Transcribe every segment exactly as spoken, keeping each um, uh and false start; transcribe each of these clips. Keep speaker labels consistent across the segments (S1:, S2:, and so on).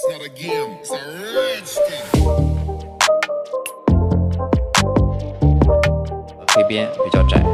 S1: not a game, it's a rich thing.
S2: 黑边比较窄。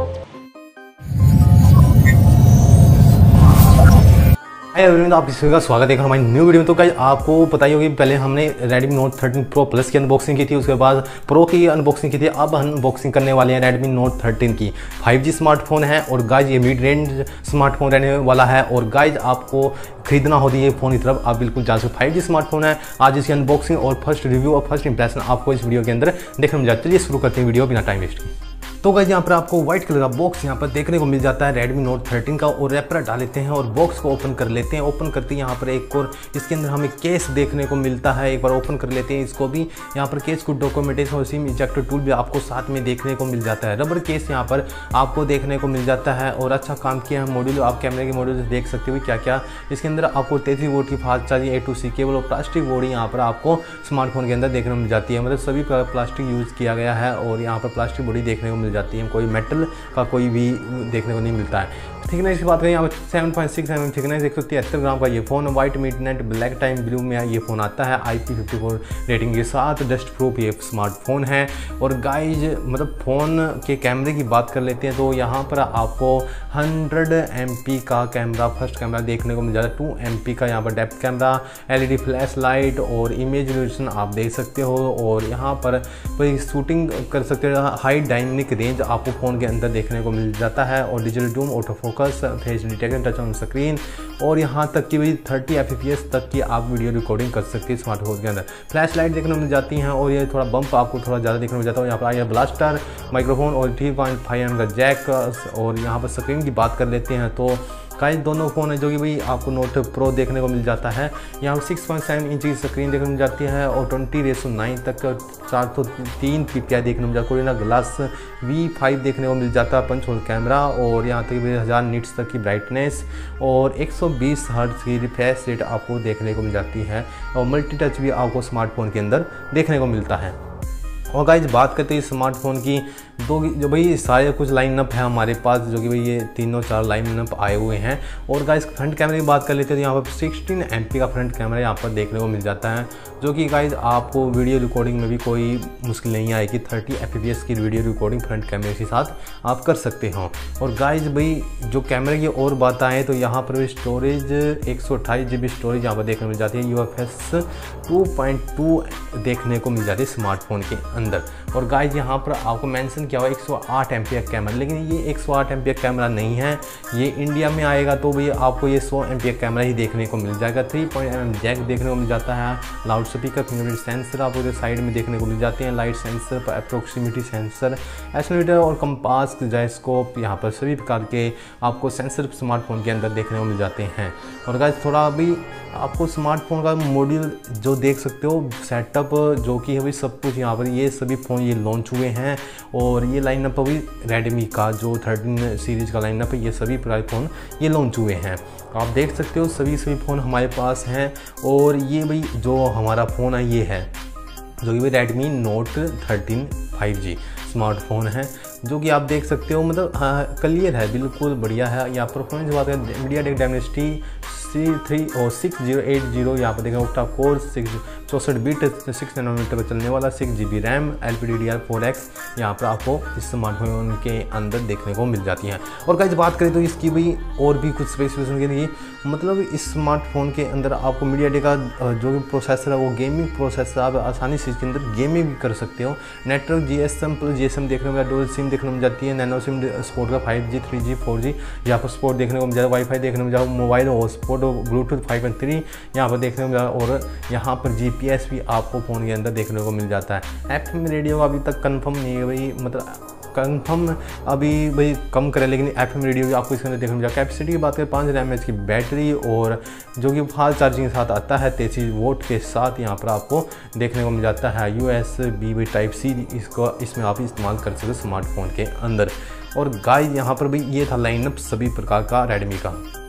S3: hi everyone, आप सभी का स्वागत है हमारी न्यू वीडियो में। तो गाइस आपको पता ही होगी, पहले हमने Redmi Note thirteen Pro Plus की अनबॉक्सिंग की थी, उसके बाद Pro की अनबॉक्सिंग की थी। अब अनबॉक्सिंग करने वाले हैं Redmi Note थर्टीन की। फाइव जी स्मार्टफोन है और गाइस ये मिड रेंज स्मार्टफोन रहने वाला है। और गाइस आपको खरीदना होती है फ़ोन की तरफ, आप बिल्कुल जा सकते। फाइव जी स्मार्टफोन है। आज इसकी अनबॉक्सिंग और फर्स्ट रिव्यू और फर्स्ट इंप्रेशन आपको इस वीडियो के अंदर देखने में जाता है। चलिए शुरू करते हैं वीडियो बिना टाइम वेस्ट की। तो गाइस यहाँ पर आपको व्हाइट कलर का बॉक्स यहाँ पर देखने को मिल जाता है Redmi Note थर्टीन का। और रैपर हटा लेते हैं और बॉक्स को ओपन कर लेते हैं। ओपन करते हैं यहाँ पर एक और इसके अंदर हमें केस देखने को मिलता है। एक बार ओपन कर लेते हैं इसको भी। यहाँ पर केस को डॉक्यूमेंटेशन और सिम इजेक्टर टूल भी आपको साथ में देखने को मिल जाता है। रबर केस यहाँ पर आपको देखने को मिल जाता है और अच्छा काम किया है। मॉड्यूल आप कैमरे के मॉड्यूल से देख सकते हो क्या क्या इसके अंदर आपको तैंतीस वोल्ट की fast charging A to C cable और प्लास्टिक बॉडी यहाँ पर आपको स्मार्टफोन के अंदर देखने को मिल जाती है। मतलब सभी प्लास्टिक यूज़ किया गया है और यहाँ पर प्लास्टिक बॉडी देखने को मिल जाती है। कोई मेटल का कोई भी देखने को नहीं मिलता है। थिकनेस की बात करें, यहाँ पर seven point six M M thickness, एक सौ तिहत्तर ग्राम का ये phone white midnight black time blue में ये फ़ोन आता है। I P fifty four rating के साथ डस्ट प्रूफ ये स्मार्टफोन है। और गाइज मतलब फ़ोन के कैमरे की बात कर लेते हैं तो यहाँ पर आपको हंड्रेड एम पी का कैमरा फर्स्ट कैमरा देखने को मिल जाता है। टू एम पी का यहाँ पर depth camera, L E D flash light और इमेज रेजोल्यूशन आप देख सकते हो। और यहाँ पर कोई शूटिंग कर सकते हो। हाई डायनेमिक रेंज आपको फ़ोन के अंदर देखने को मिल जाता है। और digital zoom, auto focus, face detection, touch on screen और यहाँ तक कि भाई थर्टी एफ पी एस तक की आप वीडियो रिकॉर्डिंग कर सकते हैं स्मार्टफोन के अंदर। फ्लैश लाइट देखने को मिल जाती हैं और ये थोड़ा बम्प आपको थोड़ा ज़्यादा देखने को मिल जाता है। यहाँ पर आया ब्लास्टर माइक्रोफोन और थ्री पॉइंट फाइव एम का जैक। और यहाँ पर स्क्रीन की बात कर लेते हैं तो गाइस दोनों फ़ोन है जो कि भाई आपको नोट प्रो देखने को मिल जाता है। यहाँ पर सिक्स पॉइंट सेवन इंच की स्क्रीन देखने को मिल जाती है और ट्वेंटी रेसो नाइन तक चार सौ तीन पी पी आई देखने को मिल जाता है। कोरिना ग्लास वी फाइव देखने को मिल जाता है, पंच होल कैमरा और यहाँ तक हज़ार निट्स तक की ब्राइटनेस और एक सौ बीस हर्ट्ज की रिफ्रेश रेट आपको देखने को मिल जाती है। और मल्टी टच भी आपको स्मार्टफोन के अंदर देखने को मिलता है। और गाइस बात करते हैं स्मार्टफोन की, दो जो भाई सारे कुछ लाइन अप है हमारे पास जो कि भाई ये तीनों चार लाइन अप आए हुए हैं। और गाइस फ्रंट कैमरे की बात कर लेते हैं तो यहाँ पर सिक्सटीन एम पी का फ्रंट कैमरा यहाँ पर देखने को मिल जाता है जो कि गाइस आपको वीडियो रिकॉर्डिंग में भी कोई मुश्किल नहीं आएगी। थर्टी एफ पी एस की वीडियो रिकॉर्डिंग फ्रंट कैमरे के साथ आप कर सकते हो। और गाइस भाई जो कैमरे की और बात आए तो यहाँ पर स्टोरेज एक सौ अट्ठाईस जी बी स्टोरेज यहाँ पर देखने को मिल जाती है। U F S two point two देखने को मिल जाती है स्मार्टफोन के अंदर। और गाइस यहाँ पर आपको मेंशन किया हुआ एक सौ आठ एम पी कैमरा, लेकिन ये एक सौ आठ एम पी कैमरा नहीं है। ये इंडिया में आएगा तो भैया आपको ये सौ एम पी कैमरा ही देखने को मिल जाएगा। Three point M M jack देखने को मिल जाता है। लाउड स्पीकर, फिंगरप्रिंट सेंसर आपको इधर साइड में देखने को मिल जाते हैं। Light sensor, proximity sensor, accelerometer और कंपास, जायस्कोप, यहाँ पर सभी प्रकार के आपको सेंसर स्मार्टफोन के अंदर देखने को मिल जाते हैं। और गाइस थोड़ा अभी आपको स्मार्टफोन का मॉड्यूल जो देख सकते हो सेटअप जो कि अभी सब कुछ यहाँ पर ये सभी फ़ोन ये लॉन्च हुए हैं। और ये लाइनअप अभी रेडमी का जो थर्टीन सीरीज़ का लाइनअप है ये सभी प्राइस फ़ोन ये लॉन्च हुए हैं। आप देख सकते हो सभी सभी फ़ोन हमारे पास हैं। और ये भाई जो हमारा फ़ोन है ये है जो कि भाई Redmi Note thirteen five G smartphone है जो कि आप देख सकते हो। मतलब हाँ क्लियर है, बिल्कुल बढ़िया है। यहाँ परफॉर्मेंस बात करें मीडियाटेक डायमेंसिटी सी थ्री और सिक्स जीरो एट जीरो यहाँ पर देखें ऑक्टा कोर सिक्स चौंसठ बीट सिक्स नैनोमीटर पर चलने वाला, six G B RAM, L P D D R four X यहाँ पर आपको इस स्मार्टफोन के अंदर देखने को मिल जाती हैं। और गाइस बात करें तो इसकी भी और भी कुछ स्पेसिफिकेशन के लिए मतलब इस स्मार्टफोन के अंदर आपको मीडियाटेक का जो भी प्रोसेसर है वो गेमिंग प्रोसेसर, आप आसानी से इसके अंदर गेमिंग भी कर सकते हो। Network G S M plus G S M देखने को मिला, डुअल सिम देखने को मिल जाती है। नैनो सिम सपोर्ट का five G, three G, four G यहाँ पर सपोर्ट देखने को मिल जाता है। वाईफाई देखने को मिल जाएगा, mobile hotspot, Bluetooth five point three यहाँ पर देखने को मिल जाएगा। और यहाँ पर जी पी एस भी आपको फ़ोन के अंदर देखने को मिल जाता है। एफ एम रेडियो अभी तक कंफर्म नहीं है भाई, मतलब कंफर्म अभी भाई कम करें, लेकिन एफ एम रेडियो भी आपको इसके अंदर देखने को मिल जाएगा। कैपेसिटी की बात करें पाँच हज़ार एम एच की बैटरी और जो कि फास्ट चार्जिंग के साथ आता है तैंतीस वोट के साथ यहाँ पर आपको देखने को मिल जाता है। U S B B type C इसको इसमें आप इस्तेमाल कर सकते हो स्मार्टफोन के अंदर। और गाइस यहाँ पर भी ये था लाइनअप सभी प्रकार का रेडमी का।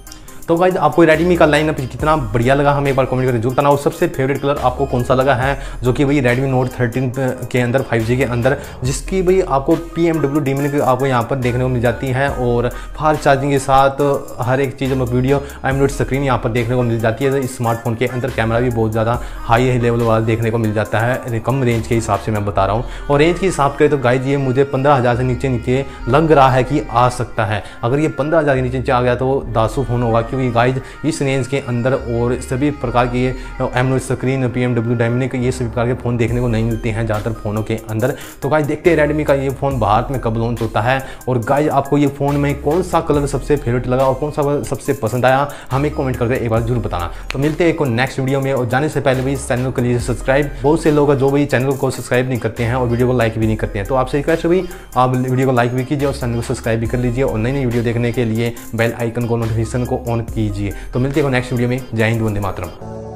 S3: तो गाइज आपको रेडमी का लाइनअप कितना बढ़िया लगा हमें एक बार कमेंट करके जरूर बताना। और सबसे फेवरेट कलर आपको कौन सा लगा है, जो कि भाई रेडमी नोट थर्टीन के अंदर फाइव जी के अंदर, जिसकी भाई आपको पी एम डब्ल्यू डिमिनिक आपको यहाँ पर देखने को मिल जाती है और फास्ट चार्जिंग के साथ हर एक चीज़ में वीडियो एमोलेड स्क्रीन यहाँ पर देखने को मिल जाती है। इस स्मार्टफोन के अंदर कैमरा भी बहुत ज़्यादा हाई लेवल वाला देखने को मिल जाता है, कम रेंज के हिसाब से मैं बता रहा हूँ। और रेंज के हिसाब करें तो गाइज ये मुझे पंद्रह हज़ार से नीचे नीचे लग रहा है कि आ सकता है। अगर ये पंद्रह हज़ार के नीचे नीचे आ गया तो दासू फोन होगा, क्योंकि गाइज इस रेंज के अंदर और सभी प्रकार की AMOLED screen P M W diamond ये सभी प्रकार के फ़ोन देखने को नहीं मिलते हैं ज़्यादातर फ़ोनों के अंदर। तो गाइज देखते हैं रेडमी का ये फ़ोन भारत में कब लॉन्च होता है। और गाइज आपको ये फ़ोन में कौन सा कलर सबसे फेवरेट लगा और कौन सा सबसे पसंद आया हमें कमेंट करके एक बार जरूर बताना। तो मिलते हैं एक नेक्स्ट वीडियो में। और जाने से पहले भी इस चैनल को लीजिए सब्सक्राइब। बहुत से लोग जो भी चैनल को सब्सक्राइब नहीं करते हैं और वीडियो को लाइक भी नहीं करते हैं, तो आपसे रिक्वेस्ट भी आप वीडियो को लाइक भी कीजिए और चैनल को सब्सक्राइब भी कर लीजिए और नई नई वीडियो देखने के लिए बेल आइकन को नोटिफिकेशन को ऑन कीजिए। तो मिलते हैं नेक्स्ट वीडियो में। जय हिंद, वंदे मातरम।